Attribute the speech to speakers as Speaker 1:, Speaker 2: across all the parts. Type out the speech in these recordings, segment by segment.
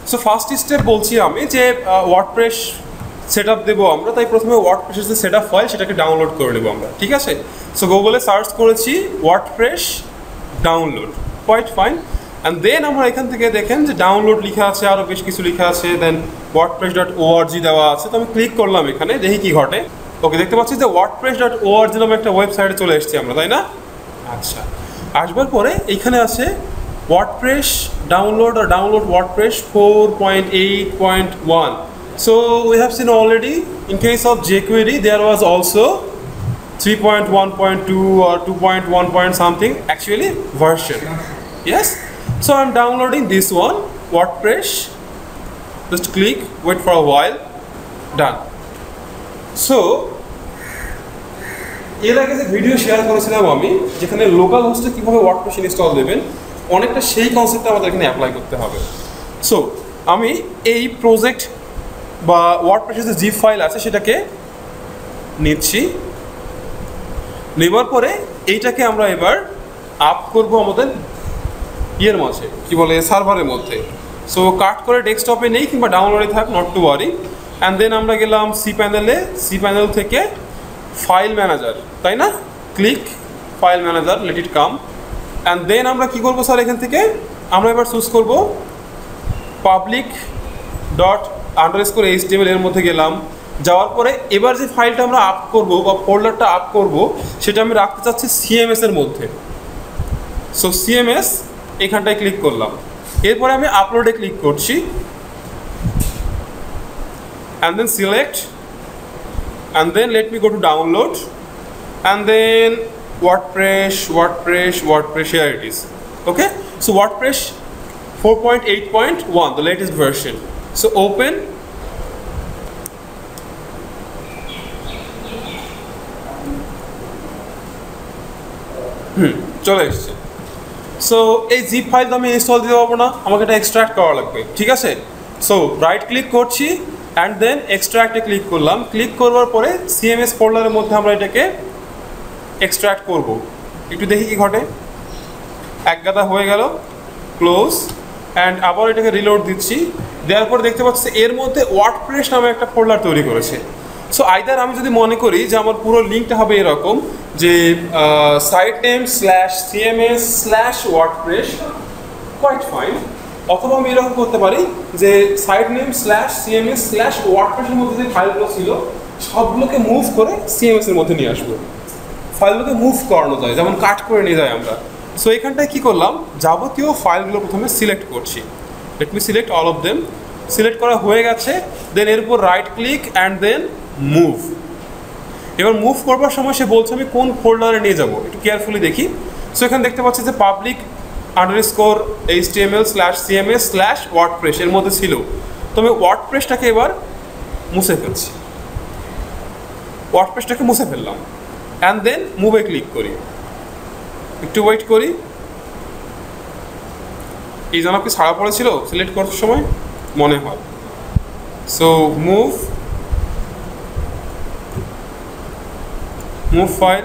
Speaker 1: So first step বলছি আমি যে ওয়ার্ডপ্রেস সেটআপ দেবো আমরা, তাই প্রথমে ওয়ার্ডপ্রেসের যে সেটআপ ফাইল সেটাকে ডাউনলোড করে নেবো আমরা, ঠিক আছে? সো গুগলে সার্চ করেছি WordPress download, quite fine. And then আমরা এখান থেকে দেখেন যে ডাউনলোড লেখা আছে, আরও বেশ কিছু লেখা আছে, দেন wordpress.org দেওয়া আছে। তো আমি ক্লিক করলাম এখানে, দেখি কি ঘটে। ওকে, দেখতে পাচ্ছি যে wordpress.org নামে একটা ওয়েবসাইটে চলে এসেছি আমরা, তাই না? আচ্ছা, আসবার পরে এইখানে আছে WordPress download or download WordPress 4.8.1. So we have seen already in case of jQuery there was also 3.1.2 or 2.1 point something actually version. Yes, so I'm downloading this one WordPress. Just click, wait for a while, done. So এর আগে যে video share করেছিলাম আমি, যেখানে local হোস্টে কীভাবে WordPress install দেবেন, অনেকটা সেই কনসেপ্টটা আমাদের এখানে অ্যাপ্লাই করতে হবে। সো আমি এই প্রজেক্ট বা ওয়ার্ডপ্রেসের যে জিপ ফাইল আছে সেটাকে নিচ্ছি, নেবার পরে এইটাকে আমরা এবার আপ করব আমাদের ইয়ের মাঝে, কি বলে, সার্ভারের মধ্যে। সো কাট করে ডেস্কটপে নেই কিংবা ডাউনলোডে থাক, not to worry. And then আমরা গেলাম cPanel-এ, cPanel থেকে ফাইল ম্যানেজার, তাই না? Click file manager, let it come. And then আমরা কী করবো স্যার, এখান থেকে আমরা এবার চুজ করব public._html এর মধ্যে গেলাম। যাওয়ার পরে এবার যে ফাইলটা আমরা আপ করব বা ফোল্ডারটা আপ করব সেটা আমি রাখতে চাচ্ছি CMS এর মধ্যে। সো CMS এখানটায় ক্লিক করলাম, এরপরে আমি আপলোডে ক্লিক করছি, and then select, and then let me go to download, and then WordPress, here it is. Okay, so WordPress 4.8.1, the latest version. So open, চলে এসছে। সো এই জিপ ফাইল তো আমি ইনস্টল দিতে পারবো না, আমাকে এটা এক্সট্রাক্ট করা লাগবে, ঠিক আছে? সো রাইট ক্লিক করছি অ্যান্ড দেন এক্সট্রাক্টে ক্লিক করলাম। ক্লিক করবার পরে CMS ফোল্ডারের মধ্যে আমরা এটাকে এক্সট্রাক্ট করব। একটু দেখি কি ঘটে। এক গাদা হয়ে গেল, ক্লোজ, অ্যান্ড আবার এটাকে রিলোড দিচ্ছি। দেওয়ার পরে দেখতে পাচ্ছি এর মধ্যে ওয়ার্ডপ্রেস নামে একটা ফোল্ডার তৈরি করেছে। সো আইদার আমি যদি মনে করি যে আমার পুরো লিঙ্কটা হবে এরকম যে site name /CMS/WordPress, quite fine. অথবা আমি এরকম করতে পারি যে সাইট নেম /CMS/WordPress এর মধ্যে যে ফাইলগুলো ছিল সবগুলোকে মুভ করে CMS এর মধ্যে নিয়ে আসবো। ফাইলগুলোকে মুভ করানো যায়, যেমন কাট করে নিয়ে যায় আমরা। সো এখানটায় কী করলাম, যাবতীয় ফাইলগুলো প্রথমে সিলেক্ট করছি। Let me select all of them. Select করা হয়ে গেছে, দেন এর উপর right click and then move. এবার মুভ করবার সময় সে বলছে আমি কোন ফোল্ডারে নিয়ে যাবো, একটু কেয়ারফুলি দেখি। সো এখানে দেখতে পাচ্ছি যে public_html/CMS/WordPress এর মধ্যে ছিল। তো আমি ওয়ার্ডপ্রেসটাকে এবার মুছে ফেলছি, ওয়ার্ডপ্রেসটাকে মুছে ফেললাম, অ্যান্ড দেন মুভে ক্লিক করি। একটু ওয়েট করি। এই জন্য কি ছাড়া পড়েছিল সিলেক্ট করার সময় মনে হয়। সো মুভ ফাইল,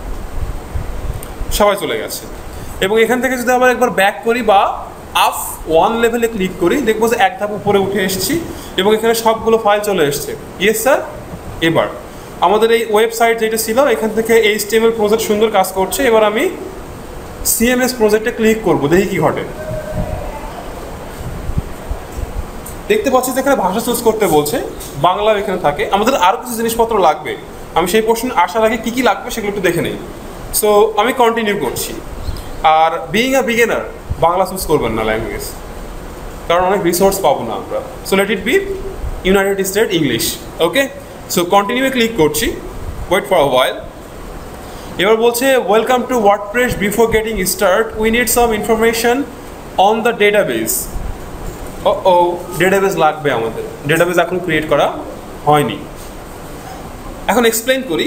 Speaker 1: সবাই চলে গেছে। এবং এখান থেকে যদি আবার একবার ব্যাক করি বা আপ 1 লেভেলে ক্লিক করি, দেখবো যে এক ধাপ উপরে উঠে এসেছি এবং এখানে সবগুলো ফাইল চলে এসছে। ইয়েস স্যার, এবার আমাদের এই ওয়েবসাইট যেটা ছিল এখান থেকে HTML প্রজেক্ট সুন্দর কাজ করছে। এবার আমি CMS প্রজেক্টে ক্লিক করব, দেখি কি ঘটে। দেখতে পাচ্ছি যে এখানে ভাষা চুজ করতে বলছে, বাংলা এখানে থাকে। আমাদের আরও কিছু জিনিসপত্র লাগবে, আমি সেই প্রশ্ন আসার আগে কী কী লাগবে সেগুলো একটু দেখে নেই। সো আমি কন্টিনিউ করছি। আর being a beginner Bangla choose করবেন না ল্যাঙ্গুয়েজ, কারণ অনেক রিসোর্স পাবো না আমরা। So let it be United State English. Okay, so কন্টিনিউয়ে ক্লিক করছি, ওয়েট ফর আ ওয়াইল। এবার বলছে welcome to WordPress, before getting start we need some information on the database. ও ডেটাবেস লাগবে আমাদের, ডেটাবেস এখন ক্রিয়েট করা হয়নি। এখন এক্সপ্লেন করি।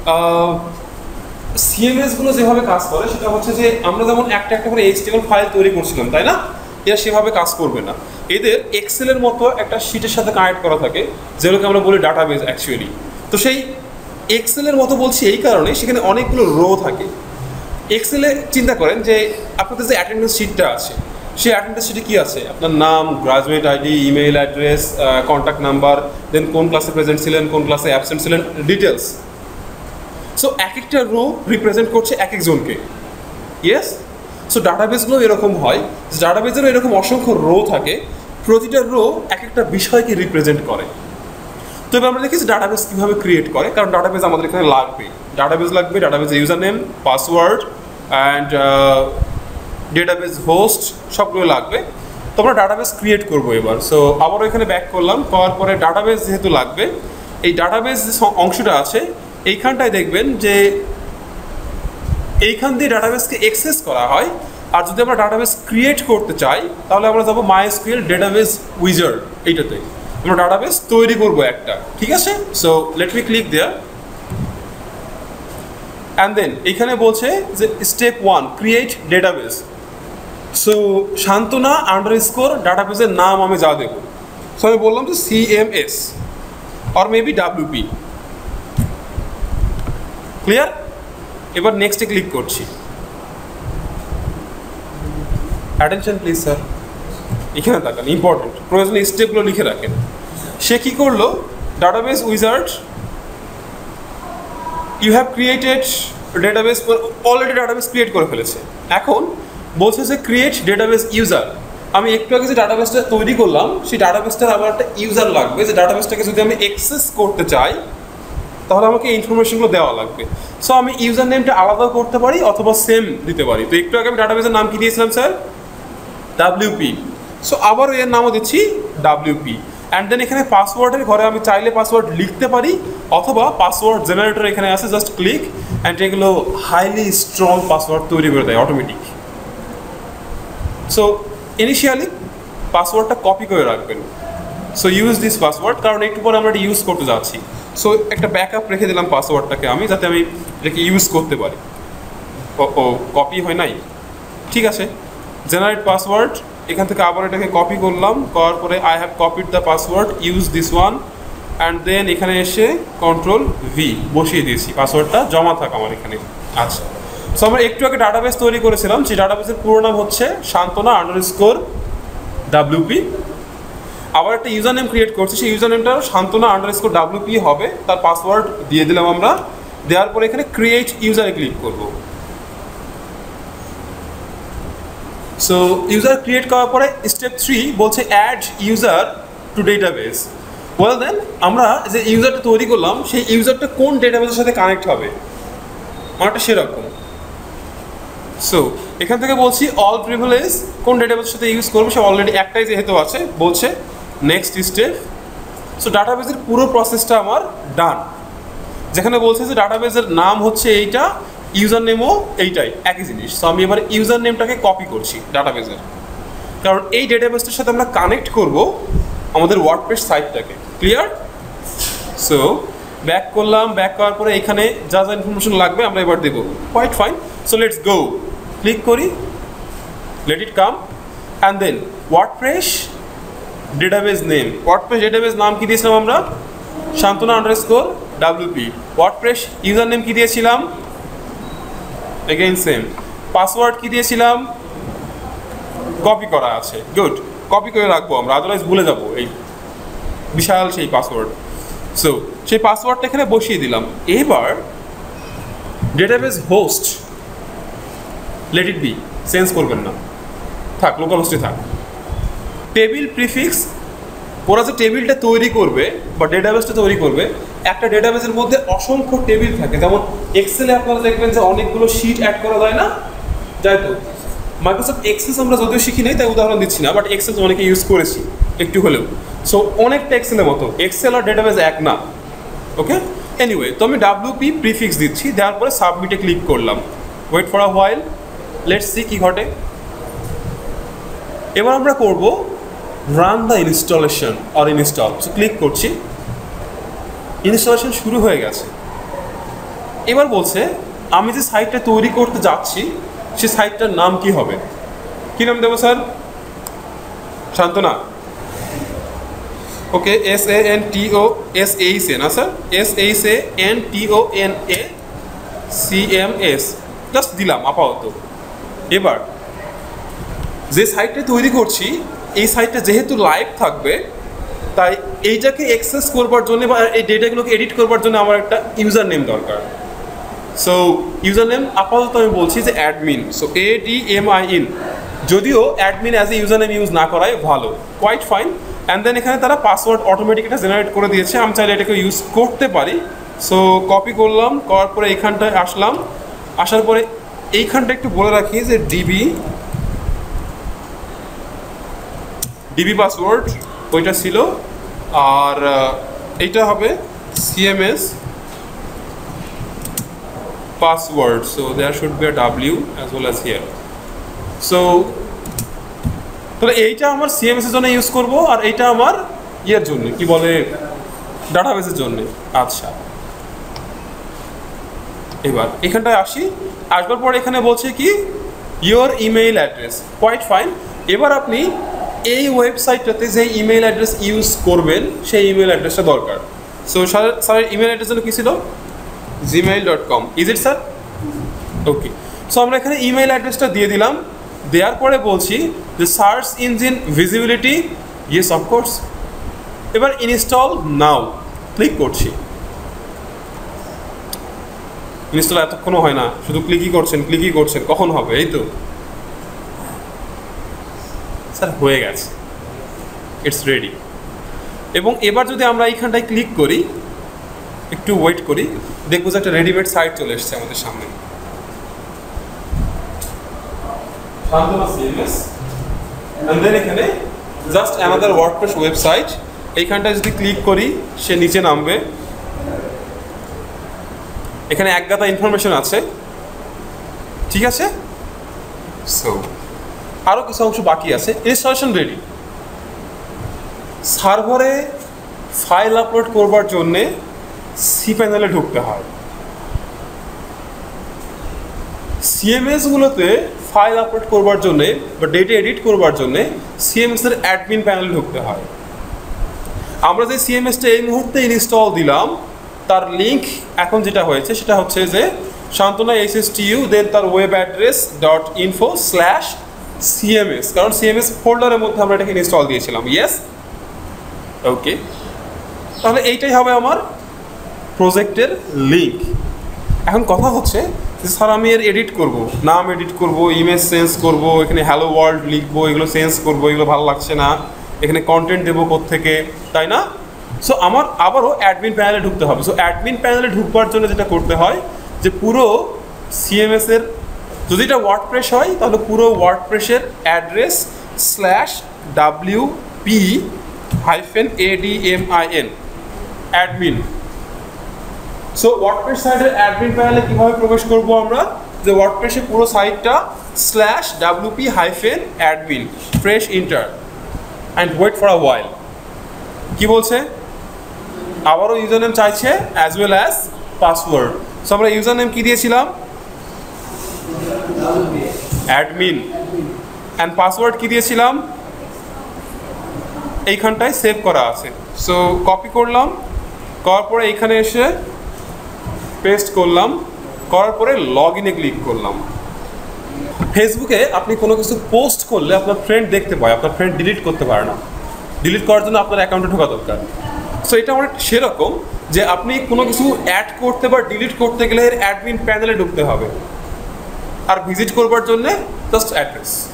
Speaker 1: CMSগুলো যেভাবে কাজ করে সেটা হচ্ছে যে আমরা যেমন একটা একটা করে HTML ফাইল তৈরি করছিলাম, তাই না? এরা সেভাবে কাজ করবে না। এদের এক্সেলের মতো একটা শিটের সাথে কানেক্ট করা থাকে, যেগুলোকে আমরা বলি ডাটাবেস অ্যাকচুয়ালি। তো সেই এক্সেলের মতো বলছি এই কারণে সেখানে অনেকগুলো রো থাকে। এক্সেলে চিন্তা করেন যে আপনাদের যে অ্যাটেন্ডেন্স শিটটা আছে, সেই অ্যাটেন্ডেন্স শিটে কী আছে? আপনার নাম, graduate ID, email address, contact number, then কোন ক্লাসে প্রেজেন্ট ছিলেন, কোন ক্লাসে অ্যাবসেন্ট ছিলেন, ডিটেলস। সো এক একটা রো রিপ্রেজেন্ট করছে এক একজনকে। ইয়েস, সো ডাটাবেসগুলো এরকম হয়, ডাটাবেসেরও এরকম অসংখ্য রো থাকে, প্রতিটা রো এক একটা বিষয়কে রিপ্রেজেন্ট করে। তো এবার আমরা দেখেছি ডাটাবেস কীভাবে ক্রিয়েট করে, কারণ ডাটাবেস আমাদের এখানে লাগবে, ডাটাবেস লাগবে, ডাটাবেসের user name, password and database host সবগুলো লাগবে। তো আমরা ডাটাবেস ক্রিয়েট করবো এবার। সো আবারও এখানে ব্যাক করলাম, করার পরে ডাটাবেস যেহেতু লাগবে, এই ডাটাবেস যে অংশটা আছে এইখানটায় দেখবেন যে এইখান দিয়ে ডাটাবেসকে অ্যাক্সেস করা হয়। আর যদি আমরা ডাটাবেস ক্রিয়েট করতে চাই তাহলে আমরা যাবো MySQL ডেটাবেস উইজার্ড, এইটাতে আমরা ডাটাবেস তৈরি করব একটা, ঠিক আছে? So let me click there and then এখানে বলছে যে step 1 create database. So Shantona underscore ডাটাবেসের নাম আমি যা দেবো, সো আমি বললাম যে CMS or maybe WP। Clear? এবার নেক্সটে ক্লিক করছি। অ্যাটেনশন প্লিজ স্যার, এখানে তাকান, ইম্পর্টেন্ট, প্রয়োজনীয় স্টেপগুলো লিখে রাখেন। সে কী করলো? Database wizard, you have created database, already database create করে ফেলেছে। এখন বলছে যে ক্রিয়েট ডেটাবেস ইউজার। আমি একটু আগে যে ডাটাবেসটা তৈরি করলাম সেই ডাটাবেসটার আমার একটা ইউজার লাগবে, যে ডাটাবেসটাকে যদি আমি অ্যাক্সেস করতে চাই তাহলে আমাকে এই ইনফরমেশনগুলো দেওয়া লাগবে। সো আমি ইউজার নেমটা আলাদাও করতে পারি অথবা সেম দিতে পারি। তো একটু আগে আমি ডাটাবেসের নাম কি দিয়েছিলাম স্যার? WP। সো আবার এর নামও দিচ্ছি WP। অ্যান্ড দেন এখানে পাসওয়ার্ডের ঘরে আমি চাইলে পাসওয়ার্ড লিখতে পারি অথবা পাসওয়ার্ড জেনারেটর এখানে আছে, জাস্ট ক্লিক অ্যান্ড এগুলো হাইলি স্ট্রং পাসওয়ার্ড তৈরি করে দেয় অটোমেটিক। সো ইনিশিয়ালি পাসওয়ার্ডটা কপি করে রাখবেন। সো ইউজ দিস পাসওয়ার্ড, কারণ একটু পরে আমরা এটা ইউজ করতে যাচ্ছি। সো একটা ব্যাকআপ রেখে দিলাম পাসওয়ার্ডটাকে আমি, যাতে আমি এটাকে ইউজ করতে পারি। ও কপি হয় নাই, ঠিক আছে। জেনারেট পাসওয়ার্ড, এখান থেকে আবার এটাকে কপি করলাম, করার পরে I have copied the password, use this one and then এখানে এসে Ctrl+V বসিয়ে দিয়েছি, পাসওয়ার্ডটা জমা থাক আমার এখানে। আচ্ছা, সো আমরা একটু আগে ডাটাবেস তৈরি করেছিলাম, সেই ডাটাবেসের পুরো নাম হচ্ছে শান্তনা আন্ডারস্কোর WP। আবার একটা ইউজার নেম ক্রিয়েট করছি, সেই ইউজার নেমটা শান্তনা আন্ডারস্কোর WP হবে, তার পাসওয়ার্ড দিয়ে দিলাম আমরা। দেওয়ার পরে এখানে ক্রিয়েট ইউজারে ক্লিক করব। সো ইউজার ক্রিয়েট করার পরে স্টেপ 3 বলছে add user to database. Well then আমরা যে ইউজারটা তৈরি করলাম সেই ইউজারটা কোন ডেটাবেসের সাথে কানেক্ট হবে আমারটা সেরকম। সো এখান থেকে বলছি অল প্রিভিলেজ কোন ডেটাবেসের সাথে ইউজ করবো, সে অলরেডি একটাই যেহেতু আছে, বলছে নেক্সট স্টেপ। সো ডাটাবেসের পুরো প্রসেসটা আমার ডান। যেখানে বলছে যে ডাটাবেসের নাম হচ্ছে এইটা, ইউজার নেমও এইটাই, একই জিনিস। সো আমি এবার ইউজার নেমটাকে কপি করছি ডাটাবেসের, কারণ এই ডেটাবেসটার সাথে আমরা কানেক্ট করব আমাদের ওয়ার্ডপ্রেস সাইটটাকে। ক্লিয়ার? সো ব্যাক করলাম, ব্যাক করার পরে এখানে যা যা ইনফরমেশন লাগবে আমরা এবার দেবো। Quite fine. So let's go, click করি, let it come and then WordPress database name. WordPress database নাম কি দিয়েছিলাম আমরা? Shantona underscore WP। WordPress user name কি দিয়েছিলাম? Again same. পাসওয়ার্ড কি দিয়েছিলাম? কপি করা আছে, গুড, কপি করে রাখবো আমরা, আদারওয়াইজ ভুলে যাবো এই বিশাল সেই পাসওয়ার্ড। সো সেই পাসওয়ার্ডটা এখানে বসিয়ে দিলাম। এবার database host let it be, change করবেন না, থাক, লোকাল হোস্টে থাক। টেবিল প্রিফিক্স, ওরা যে টেবিলটা তৈরি করবে বা ডেটাবেসটা তৈরি করবে, একটা ডেটাবেসের মধ্যে অসংখ্য টেবিল থাকে। যেমন এক্সেলে আপনারা দেখবেন যে অনেকগুলো শিট অ্যাড করা যায় না, যাই তো। মাইক্রোসফট এক্সেস আমরা যদিও শিখি নাই তাই উদাহরণ দিচ্ছি না, বাট এক্সেস অনেকে ইউজ করেছি একটু হলেও। সো অনেকটা এক্সেলের মতো, এক্সেল আর ডেটাবেস এক না, ওকে। এনিওয়ে, তো আমি WP প্রিফিক্স দিচ্ছি, দেওয়ার পরে সাবমিটে ক্লিক করলাম। Wait for a while, let's see কি ঘটে। এবার আমরা করব run the installation or install. So click করছি, ইনস্টলেশন শুরু হয়ে গেছে। এবার বলছে আমি যে সাইটটা তৈরি করতে যাচ্ছি সেই সাইটটার নাম কি হবে। কি নাম দেবো স্যার? শান্তনা, ওকে। SANTOSACA না স্যার, SANTONACMS জাস্ট দিলাম আপাতত। এবার যে সাইটটা তৈরি করছি এই সাইটটা যেহেতু লাইভ থাকবে, তাই এইটাকে অ্যাক্সেস করবার জন্য বা এই ডেটাগুলোকে এডিট করবার জন্য আমার একটা ইউজার নেম দরকার। সো ইউজার নেম আপাতত আমি বলছি যে অ্যাডমিন, সো ADMIN, যদিও admin as a user name use না করাই ভালো, কোয়াইট ফাইন। অ্যান্ড দেন এখানে তারা পাসওয়ার্ড অটোমেটিক এটা জেনারেট করে দিয়েছে, আমি চাইলে এটাকে ইউজ করতে পারি। সো কপি করলাম, করার পরে এইখানটায় আসলাম, আসার পরে এইখানটা একটু বলে রাখি যে ডিবি পাসওয়ার্ড ওইটা ছিল, আর এইটা হবে CMS password, so there should be a W as well as here. So তাহলে এইটা আমার CMS এর জন্য ইউজ করব, আর এইটা আমার ইয়ের জন্য কি বলে ডাটাবেসের জন্য। আচ্ছা, এবার এখানটায় আসবার পর এখানে বলছে কি your email address, quite fine. এবার আপনি এই ওয়েবসাইটটাতে যে ইমেইল অ্যাড্রেস ইউজ করবেন সেই ইমেইল অ্যাড্রেসটা দরকার। সো স্যারের ইমেইল অ্যাড্রেস যেন কী ছিল, gmail.com, is it sir? Okay, so আমরা এখানে ইমেইল অ্যাড্রেসটা দিয়ে দিলাম। দেওয়ার পরে বলছি যে search engine visibility, yes of course. এবার ইনস্টল নাও ক্লিক করছি। ইনস্টল এতক্ষণও হয় না, শুধু ক্লিকই করছেন, কখন হবে? এই তো স্যার হয়ে গেছে, ইটস রেডি। এবং এবার যদি আমরা এইখানটায় ক্লিক করি, একটু ওয়েট করি, দেখবো যে একটা রেডিমেড সাইট চলে এসছে আমাদের সামনে। এখানে জাস্ট অ্যানাদার ওয়ার্ডপ্রেস ওয়েবসাইট, এইখানটায় যদি ক্লিক করি সে নিচে নামবে। এখানে একগাদা ইনফরমেশন আছে, ঠিক আছে। সো আরও কিছু অংশ বাকি আছে। Installation ready. সার্ভারে ফাইল আপলোড করবার জন্যে cPanel ঢুকতে হয়। CMS-গুলোতে ফাইল আপলোড করবার জন্যে বা ডেটা এডিট করবার জন্যে CMS-এর অ্যাডমিন প্যানেল ঢুকতে হয়। আমরা যে CMS-টা এই মুহূর্তে ইনস্টল দিলাম তার লিঙ্ক এখন যেটা হয়েছে সেটা হচ্ছে যে শান্তনা SSTU দেন তার ওয়েব অ্যাড্রেস .info/CMS, কারণ CMS ফোল্ডারের মধ্যে আমরা এটাকে ইনস্টল দিয়েছিলাম। ইয়েস, ওকে, তাহলে এইটাই হবে আমার প্রজেক্টের লিঙ্ক। এখন কথা হচ্ছে যে স্যার আমি এর এডিট করব, নাম এডিট করব, ইমেজ চেঞ্জ করব, এখানে হ্যালো ওয়ার্ল্ড লিখবো, এগুলো চেঞ্জ করবো, এগুলো ভালো লাগছে না, এখানে কন্টেন্ট দেবো কোত্থেকে, তাই না? সো আমার আবারও অ্যাডমিন প্যানেলে ঢুকতে হবে। সো অ্যাডমিন প্যানেলে ঢুকবার জন্য যেটা করতে হয় যে পুরো CMS-এর, যদি এটা ওয়ার্ডপ্রেস হয় তাহলে পুরো ওয়ার্ডপ্রেসের address /WP-ADMIN admin. So WordPress সাইটের অ্যাডমিন প্যানেলে কীভাবে প্রবেশ করবো আমরা, যে ওয়ার্ডপ্রেসের পুরো সাইটটা /WP-admin, press enter and wait for a while. কী বলছে? আবারও ইউজার নেম চাইছে as well as password. So আমরা ইউজার নেম কী দিয়েছিলাম, অ্যাডমিন, অ্যান্ড পাসওয়ার্ড কী দিয়েছিলাম, এইখানটায় সেভ করা আছে। সো কপি করলাম, করার পরে এইখানে এসে পেস্ট করলাম, করার পরে লগ ইনে ক্লিক করলাম। ফেসবুকে আপনি কোনো কিছু পোস্ট করলে আপনার ফ্রেন্ড দেখতে পায়, আপনার ফ্রেন্ড ডিলিট করতে পারে না। ডিলিট করার জন্য আপনার অ্যাকাউন্টে ঢোকা দরকার। সো এটা আমার সেরকম যে আপনি কোনো কিছু অ্যাড করতে বা ডিলিট করতে গেলে এর অ্যাডমিন প্যানেলে ঢুকতে হবে, আর ভিজিট করবার জন্যে জাস্ট অ্যাড্রেস।